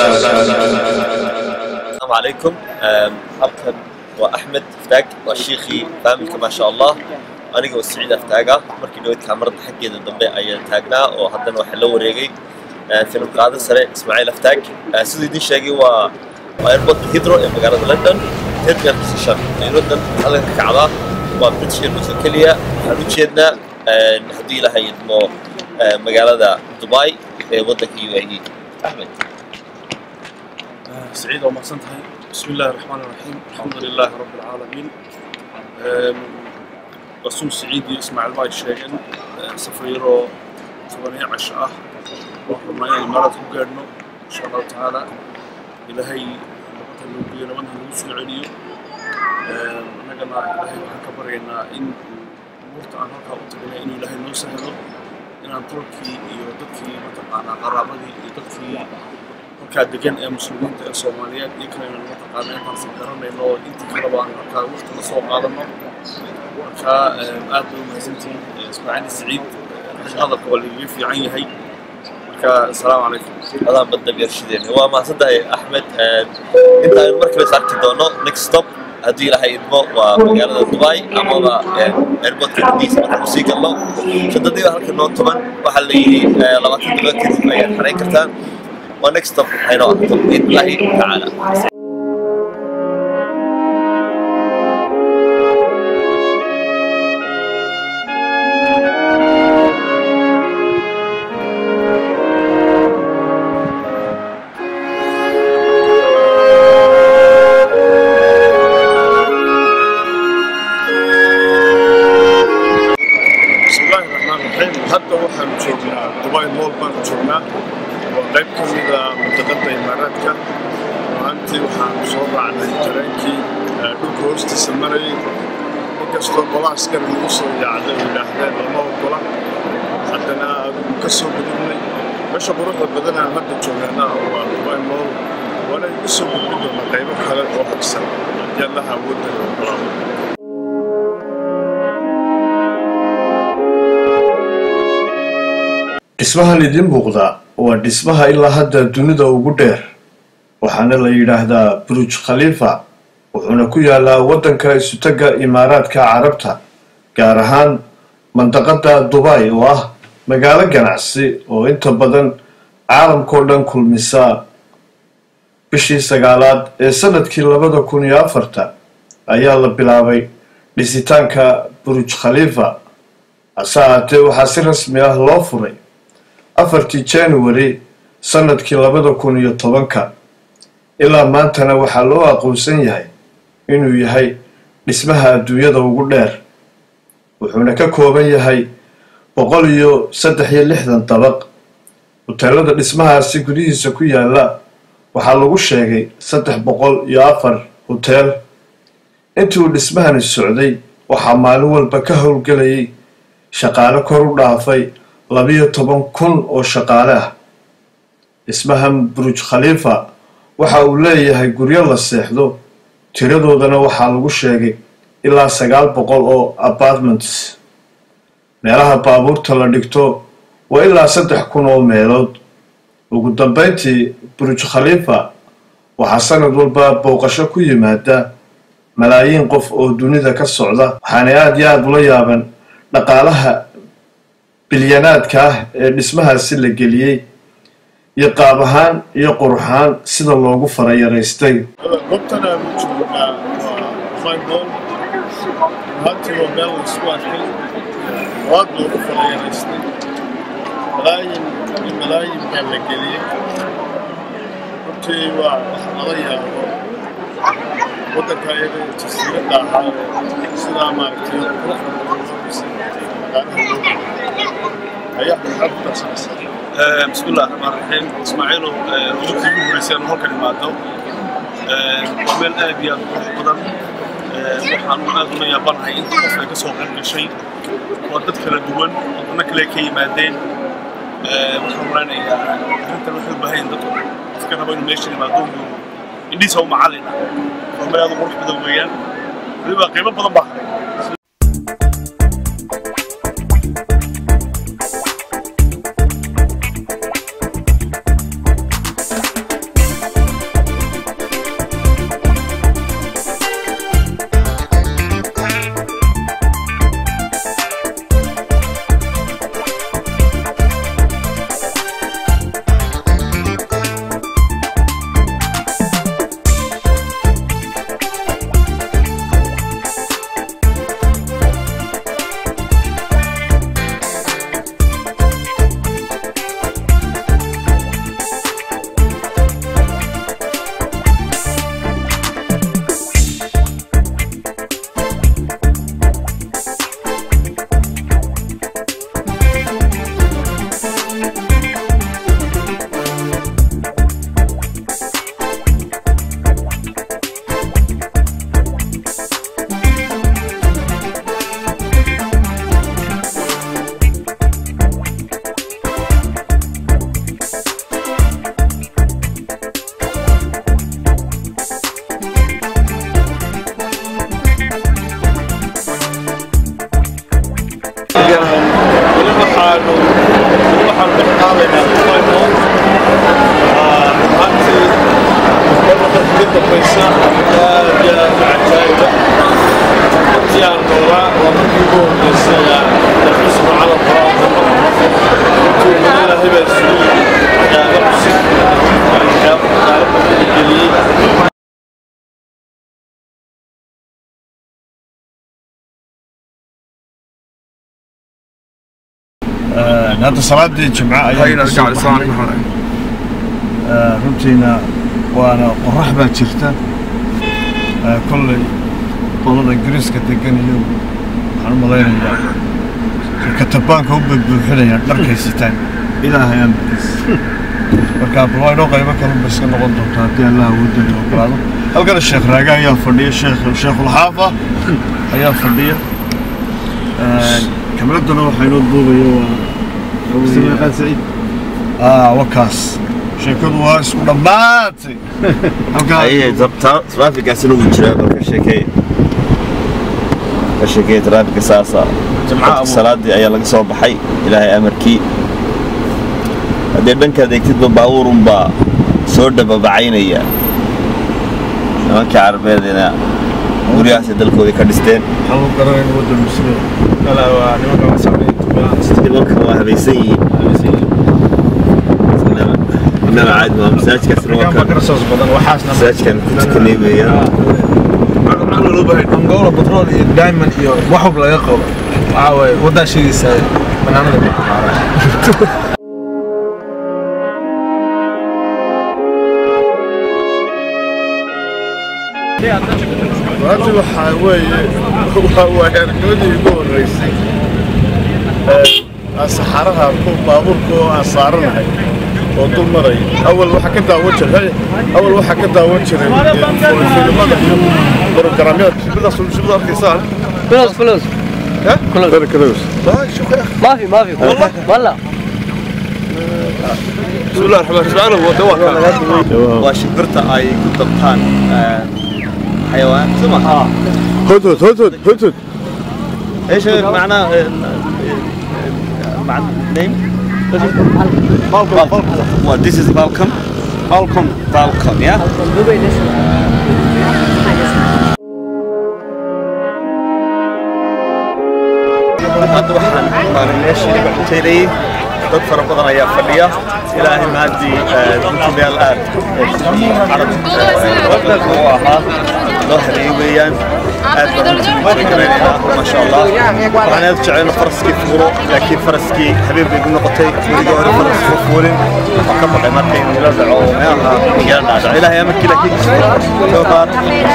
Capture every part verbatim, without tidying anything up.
السلام عليكم. halkan waa Axmed Ftaag waa sheekhi faamilka ma sha Allah aniga oo Saciid Ftaaga markii dhawad kaamirada xageeda dambe ayaan taagnaa oo haddana waxa la wareegay film qaada sare Ismaaciil Ftaag sidoo idin sheegay waa airport Heathrow ee magaalada London Heathrow station London halka ka kacda waa British Airways kaliya waxaan u jeednaa haddii la hay'admo magaalada Dubai ee waddanka U A E. أحمد سعيد ومحسنتهاي بسم الله الرحمن الرحيم الحمد لله رب العالمين. رسول سعيد يسمع الواي شيئا سفيرو ثمانية عشرة وحرمنا الإمارات وقعدنا إن شاء الله تعالى إلى هي لقطة اللوبية لمنها الوصول عليو نقلنا إلى هي وحكبرنا إن مرت عن هكا وتقلنا إنه إلى هي نوسهلو inaan tolkii iyo dadkii mataqaanaa qaraabadii iyo dadkii halkaa degan ee muslimiinta ee Soomaaliyeed iyo kalena mataqaanaa intaan si garanayno oo intii kala baan halkaa waqti la soo qaadano marka aad u mahadsantiin Ismaaciil Saciid hadalka waa laga fiican yahay marka assalaamu calaykum adaan badda beershideen waa mahadsantahay Axmed intaan markale saarti doono next stop haddii la hay'admo waa magaalada Dubai amaba airportka Kadiis marka uu sii galo shadadii halka noo toban waxa la yiri labaatan daqiiqo kadib ayaad xareyn kartaan waa next stop ayno ahto Ilaahi ta'ala. hadda waxaan joognaa Dubai Mall baan joognaa oo qayb ka mid ah mudada Imaaraadka maanta waxaan soo raacnay tareenkii dhulka hoostiisa maray inkastoo qolaaskar lagu soo yaacday ilaahdeen lama ogola haddana ka soo gudubnay meesha quruxda badan aan hadda joognaa waa Dubai Mall wala igu soo gudbi doona qaybo kale oo xigsan yalla hawada dhismahan idin muuqda waa dhismaha ilaa hadda dunida ugu dheer waxaana la yiraahdaa Burj Khalifa wuxuuna ku yaalaa waddanka isutaga Imaaraadka Carabta gaar ahaan mandaqada Dubai oo ah magaalo ganacsi oo inta badan caalamka oo dhan kulmisa bishii sagaalaad ee sanadkii labada kun iyo afarta ayaa la bilaabay dhisitaanka Burj Khalifa asaate waxaa si rasmi ah loo furay afartii January sanadkii labada kun iyo tobanka ilaa maantana waxaa loo aqoonsan yahay inuu yahay dhismaha adduunyada ugu dheer wuxuuna ka kooban yahay boqol iyo saddex iyo lixdan dabaq hoteelada dhismahaasi gudihiisa ku yaala waxaa lagu sheegay saddex boqol iyo afar hotel intii uu dhismahani socday waxaa maalin walba ka howlgelayay shaqaale kor u dhaafay labiyo toban kun oo shaqaale ah dhismahan Burj Khalifa waxa uu leeyahay guryo la seexdo tiradoodana waxaa lagu sheegay ilaa sagaal boqol oo apartments meelaha baabuurta la dhigto waa ilaa saddex kun oo meelood ugu dambeyntii Burj Khalifa waxaa sanad walba booqasho ku yimaada malaayiin qof oo dunida ka socda waxaana aad iyo aad ula yaaban dhaqaalaha bilyanaadka ah ee dhismahaasi la geliyay iyo qaab ahaan iyo qurxaan sida loogu farayaraystay goobtana aan joognaa waa Dubai hadda waa meel isku arkay waad loogu farayaraystay malaayiin malaayiin baa la geliyay runtii waa wax laga yaabo waddanka iyaga jasiiradda ahaa sidaa maaragtay بسم الله الرحمن الرحيم اسماعيل وجودك يوريسان halkan imaado ومن ابي قدر waxaan u aad u yaabanahay in qof ay ka soo qayb gashay oo dad kala duwan oo kale ka yimaadeen waxaan raanayaa inta wax u baahan dadku iska rabo in meesha imaado indhiis oo macallin oo meel aad u qurux badan weeyaan waliba qiimo badan baa هذا صلاة الجمعة هاي نرجع لسانك runtiina waana qorax baa jirta kolley qolada ingiriiska degan iyo waxaan u malaynayaa katabaanka u buuxinayaan dharkay sitaan ilaahay amarkiis marka waa inoo qaybo kale ba iska noqon doonta haddii allah awoodo iyo ogolaado halkan sheekh raaga ayaa fadhiya sheekh sheekhul xaafa ayaa fadhiya kamaraduna waxaa inoo duubayo waa samiiqaan saciid aa wakaas sheekadu waa isku dhammaatay أيه زبطة ترافيك أسلوب الجراب كشكي كشكي ترافيك أساسا جمعة الصلاة دي أيها لك صوب حي إلهي أمركي هذي بنك هذي كتب باور با سورد بعينيا ما كعربي هذينا ورياسة دلكو ذي كردستين حلو قرارين ود المسلمين لا لا نمك ما سامي دلوك ما هبيسي إنما عاد ما مساج كسر وكان رصاص بدن وحاسنا مساج كان كنت كنيبي أنا لو بهاي أنجولا بترول دائما يو وحب لا يقول عاوي وده شيء سيء من أنا اللي maanta waxaa weeye waa hergoodii ugu horreysay saxaraha baabuurka oo aan saaranahay oo dul maray awal waxaa ka daawan jiray awal waxaa ka daawan jiray filimada iyo programyada sidaas oo sida arkaysaan فلوس فلوس ها كلوز كلوز شوف يا ما في ما في والله والله بسم الله الرحمن الرحيم هو دواء وشبرت أي كنت بطان حيوان سمع هدهد هدهد هدهد ايش معناه معنى نيم فالكون what this is falcon falcon falcon yeah hadda waxaan baarin meeshii bacteeri dad fara badan ayaa fadhiya ilaahay maadii runtii meel aad carab u ahaa loo habeeyey weeyaan aad baan ma sha allah waxaan aad jecel faraskii fuulo laakiin faraskii habeen bay noqotay weliga hore faraskii fuulin waxaa ka baqay markay inuu la dhaco meelaha yara dhaca ilaahay amarkii laakiin soo baar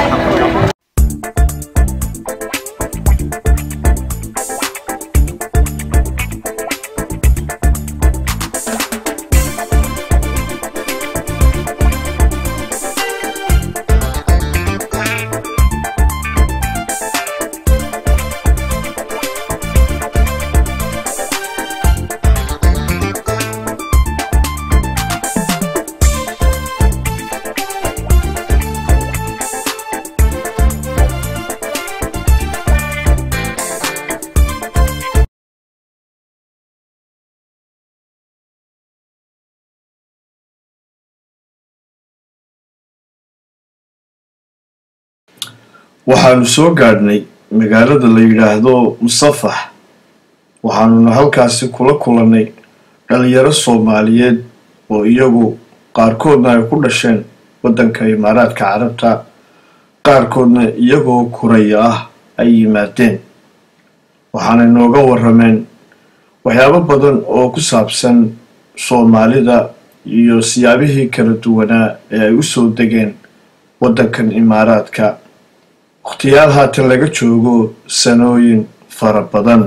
waxaanu soo gaadhnay magaalada la yidhaahdo musafax waxaanuna halkaasi kula kulannay dhalinyaro soomaaliyeed oo iyagu qaarkoodna ay ku dhasheen waddanka imaaraadka carabta qaarkoodna iyagoo kuraya ah ay yimaadeen waxaanay nooga warrameen waxyaabo badan oo ku saabsan soomaalida iyo siyaabihii kala duwanaa ee ay u soo degeen waddankan imaaraadka waqtiyaal haatan laga joogo sanooyin fara badan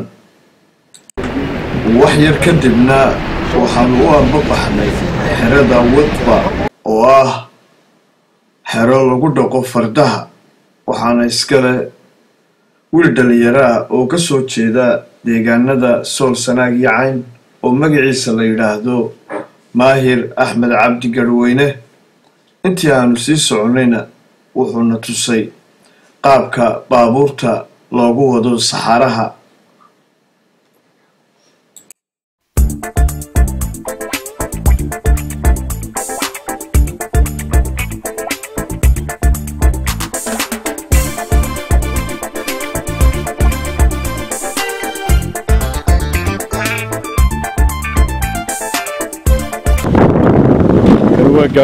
wax yar kadibna waxaanu u anbabaxnay xerada wadba oo ah xero lagu dhaqo fardaha waxaana iskale wiil dhalinyaro ah oo ka soo jeeda deegaanada sool sanaag iyo cayn oo magaciisa la yidhaahdo maahir axmed cabdi garweyne intii aanu sii soconayna wuxuuna tusay qaabka baabuurta loogu wado saxaraha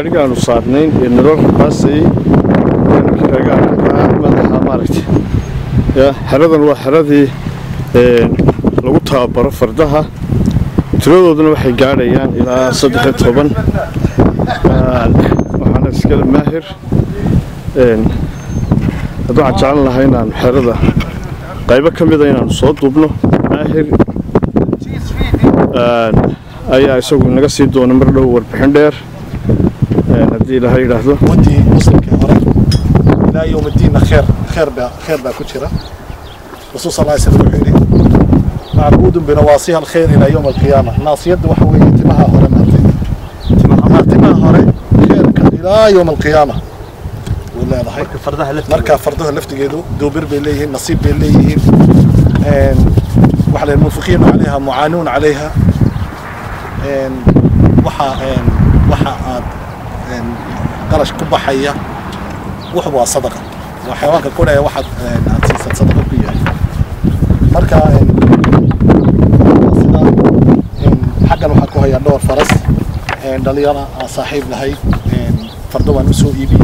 gaadhigaanu saarnayn ee naloo rabaasayey madaxa maaragtay ya xeradan waa xeradii lagu tababaro fardaha tiradooduna waxay gaadhayaan ilaa saddex iyo toban waxaana iskale maahir hadda waxaan jeclan lahaa inaanu xerada qaybo ka mida inaanu soo duubno maahir ayaa isagu naga sii doona mar dhow warbixin dheer haddii ilaahay yidhaahdo ودي مسلمك هرب إلى يوم الدين خير خير با خير با كتيرة الرسول صلى الله عليه وسلم يقول معبود بنواصيها الخير إلى يوم القيامة ناصية وحوي تمها هرب تمها تمها هرب خير إلى يوم القيامة ولا هذا هيك فردها لفت مركب فردها لفت جدو دوبر بيليه نصيب بيليه وحلا المنفقين عليها معانون عليها وحا وحا قرش كبا حية وحبوا صدقة وحيوانك كلها واحد نعطيس صدقة فيها مركا حقا وحكوها يا دور فرس دليانا صاحب لهي فردوا نسو إيبي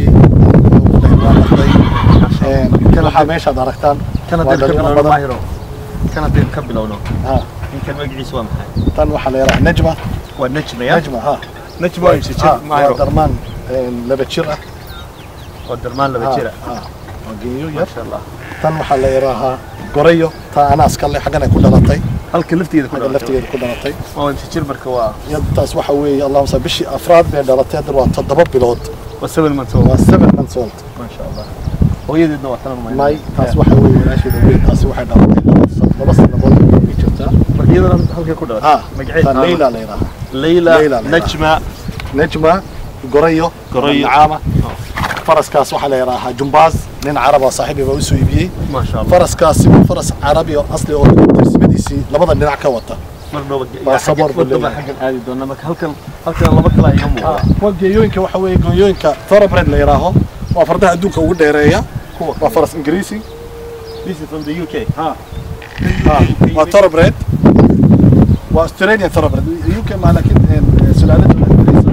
كان حماشة داركتان كانت الكبلة ماهرو كانت الكبلة ونو ها إن كان مجلي سوا محل تن وحلا يرى نجمة والنجمة يا نجمة ها نجمة يمشي ماهرو درمان لبتشرة والدرمان لبتشرة ها وجيو ما شاء الله تن وحلا يراها قريو تا أنا أسكالي حقنا كل نطي هل كلفتي إذا حق لفتي كل نطي ما أنت تشيل مركوا يد تاس وحوي اللهم صل بشي أفراد بين دلتين دروات تضرب بلود والسبب المنسوب والسبب من صوت ما شاء الله وهي دي النوع تمام ماي تاس وحوي ناشي دوي تاس واحد دلتين بس نقول بيجتا مركيضة هل كده ها مقعد ليلى ليلى ليلى ليلى نجمة نجمة قريو قريو نعامة فرس كاس وحلا يراها جنباز نين عربة صاحبي بوسو يبي ما شاء الله فرس كاس فرس عربي أصلي أو ترسمديسي لبضا نين عكوته مرنو ما صبر بالله حق هذه دونا مك هل كان هل كان لما طلع يهمه وجيوينك وحوي جيوينك ثوربرد اللي يراها وفردها دوك وديريا هو وفرس إنجليزي This is from the U K ها ها وثوربرد واستراليا ثوربرد يو كي ما لكن سلالته الإنجليزية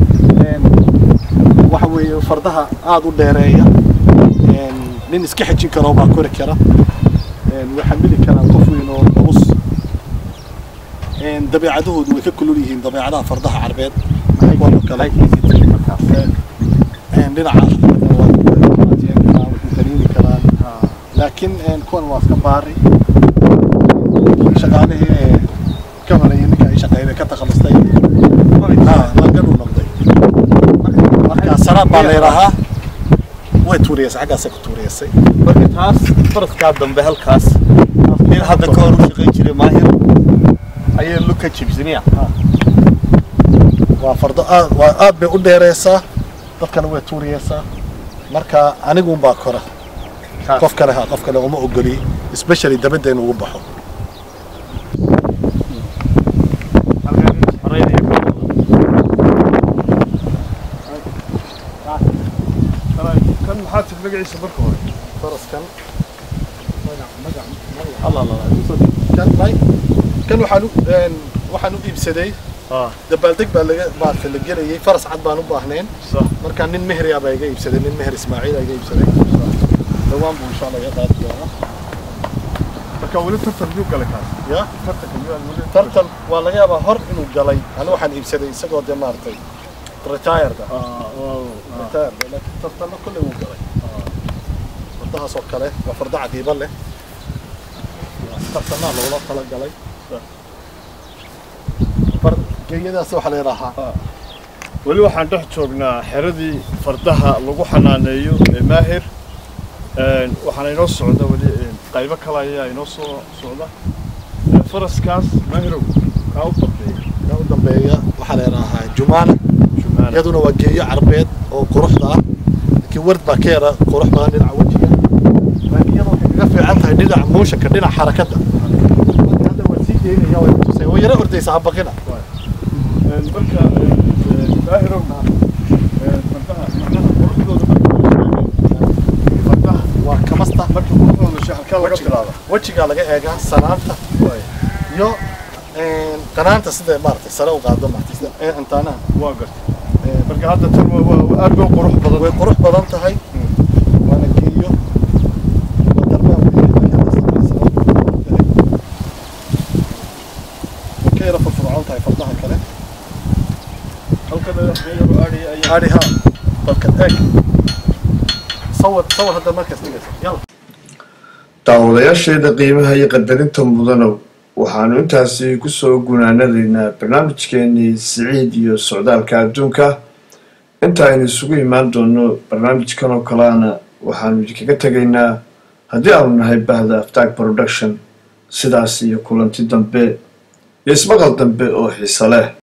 وحوي فردها عاد وديريا نين اسكي حجين كرا وبا كوري كرا ويحملي كرا قفوين ونص دبيعدهود way ka kulul yihiin dabeecadaha fardaha carbeed kuwan kale een dhinaca laakiin een kuwan waa iska baari shaqaalihii kamarayeen ninka ay shaqeeyay ka takhalustay ha la gadu noqday marka sarab baa leeraha way tuuriyay xaggaas ka tuuriyay marka taas faraska dambe halkaas in hadda ka hor u shaqeyn jiray maahir ayay luka jibsiniya waa fardo aad waa aad bay u dheereysaa dadkana way tuuriyeysaa marka anigu baa kora qof kale ha qof kale uma ogoli especially dabada inuu ugu baxo kan maxaa tifagaciisa marka hore faraskan الله الله kan bay kan waxaan waxaan u iibsaday اه dabaaldeg baa laga maartay la geliyay faras cad baan u baahnayn صح marka nin mehri ah baa iga iibsaday nin mehri Ismaaciil iga iibsaday dhawaan buu insha Allah qaad doona marka wali tartan yuu galay kaas ya tartan wali tartan waa laga yaabaa hor inuu galay aniga waxaan iibsaday isagoo de maartay retired ah اه retired laakiin tartanna kulli wuu galay fardahaas oo kale waa farda cadiiba leh tartanna loola tala galay far geeyadaas waxa la yiraahdaa wali waxaan dhex joognaa xeradii fardaha lagu xanaaneeyo ee maahir een waxaan inoo socda wali qaybo kale ayaa inoo soo socda faraskaas maahirow ka u dambeeya ka u dambeeya waxa la yiraahdaa jumaana jumaana iyaduna waa geeyo carbeed oo quruxda ah laakiin ward baa ka yara qurux badan dhinaca wajiga laakiin iyadoo waxay kaga fiican tahay dhinaca mooshanka dhinaca xarakada hadda waa sii deynaya way tusay oo yara ordaysa habaqina marka maahirow fardaha macnaha quruxdooda fardaha waa kamasta marka quruxdooda shacabka laga bilaabo wajiga laga eegaa sanaanta iyo qanaanta sida maartay sare u qaado maartay sida intaana waa gartay marka hadda tan aad bay qurux badan way qurux badan tahay waana geeyo darbaha كيرا في الفرعون تاعي فرضها كله هلكن غير اري اي اري ها هلكن اك صور صور هذا المركز نجس يلا daawadayaasheeda qiimaha iyo qadarinta mudanow waxaanu intaasi ku soo gunaanadaynaa barnaamijkeenii siciid iyo socdaalka adduunka inta aynu isugu imaan doono barnaamijkan oo kaleana waxaanu idinkaga tegaynaa haddii aanu nahay bahda Aftaag Production sidaas iyo kulanti dambe ismaqal dambe oo xiiso leh